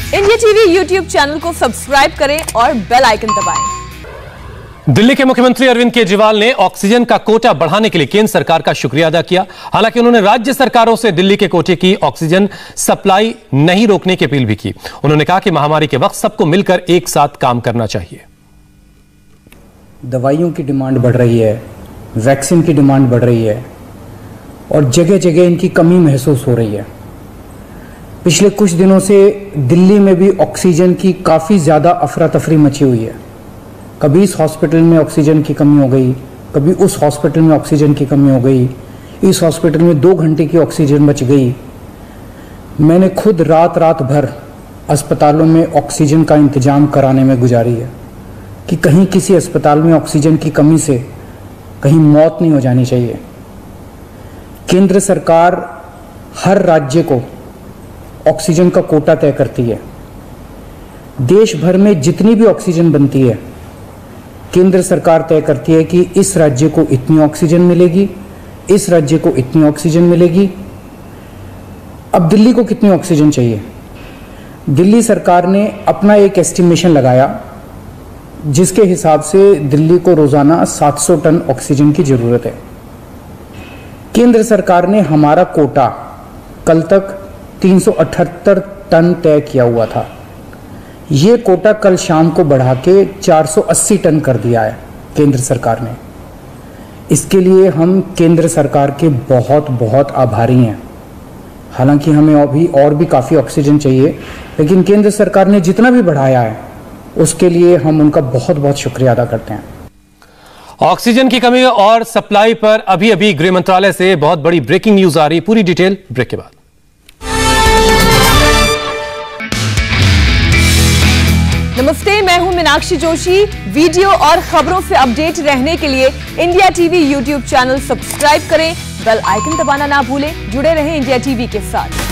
India TV YouTube channel को subscribe करें और बेल आइकन दबाएं। दिल्ली के मुख्यमंत्री अरविंद केजरीवाल ने ऑक्सीजन का कोटा बढ़ाने के लिए केंद्र सरकार का शुक्रिया अदा किया। हालांकि उन्होंने राज्य सरकारों से दिल्ली के कोटे की ऑक्सीजन सप्लाई नहीं रोकने की अपील भी की। उन्होंने कहा कि महामारी के वक्त सबको मिलकर एक साथ काम करना चाहिए। दवाइयों की डिमांड बढ़ रही है, वैक्सीन की डिमांड बढ़ रही है और जगह जगह इनकी कमी महसूस हो रही है। पिछले कुछ दिनों से दिल्ली में भी ऑक्सीजन की काफ़ी ज़्यादा अफरा तफरी मची हुई है। कभी इस हॉस्पिटल में ऑक्सीजन की कमी हो गई, कभी उस हॉस्पिटल में ऑक्सीजन की कमी हो गई, इस हॉस्पिटल में 2 घंटे की ऑक्सीजन बच गई। मैंने खुद रात भर अस्पतालों में ऑक्सीजन का इंतजाम कराने में गुजारी है कि कहीं किसी अस्पताल में ऑक्सीजन की कमी से कहीं मौत नहीं हो जानी चाहिए। केंद्र सरकार हर राज्य को ऑक्सीजन का कोटा तय करती है। देश भर में जितनी भी ऑक्सीजन बनती है, केंद्र सरकार तय करती है कि इस राज्य को इतनी ऑक्सीजन मिलेगी, इस राज्य को इतनी ऑक्सीजन मिलेगी। अब दिल्ली को कितनी ऑक्सीजन चाहिए? दिल्ली सरकार ने अपना एक एस्टिमेशन लगाया जिसके हिसाब से दिल्ली को रोजाना 700 टन ऑक्सीजन की जरूरत है। केंद्र सरकार ने हमारा कोटा कल तक 378 टन तय किया हुआ था। ये कोटा कल शाम को बढ़ा के 480 टन कर दिया है केंद्र सरकार ने। इसके लिए हम केंद्र सरकार के बहुत बहुत आभारी हैं। हालांकि हमें अभी और भी काफ़ी ऑक्सीजन चाहिए, लेकिन केंद्र सरकार ने जितना भी बढ़ाया है उसके लिए हम उनका बहुत बहुत शुक्रिया अदा करते हैं। ऑक्सीजन की कमी और सप्लाई पर अभी गृह मंत्रालय से बहुत बड़ी ब्रेकिंग न्यूज आ रही। पूरी डिटेल ब्रेक के बाद। नमस्ते, मैं हूं मीनाक्षी जोशी। वीडियो और खबरों से अपडेट रहने के लिए India TV YouTube channel subscribe करें, बेल आइकन दबाना ना भूलें। जुड़े रहें इंडिया टीवी के साथ।